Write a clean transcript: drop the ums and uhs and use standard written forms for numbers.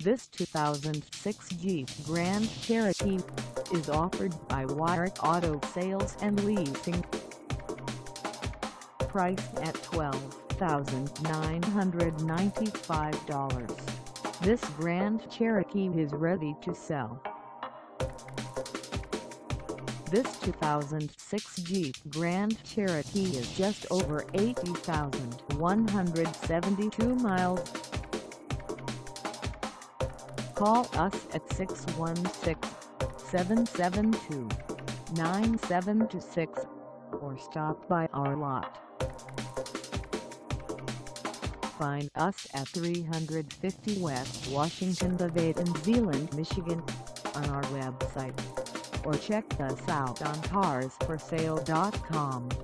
This 2006 Jeep Grand Cherokee is offered by Wyrick Auto Sales and Leasing. Priced at $12,995, this Grand Cherokee is ready to sell. This 2006 Jeep Grand Cherokee is just over 80,172 miles. Call us at 616-772-9726 or stop by our lot. Find us at 350 West Washington Ave in Zeeland, Michigan on our website, or check us out on carsforsale.com.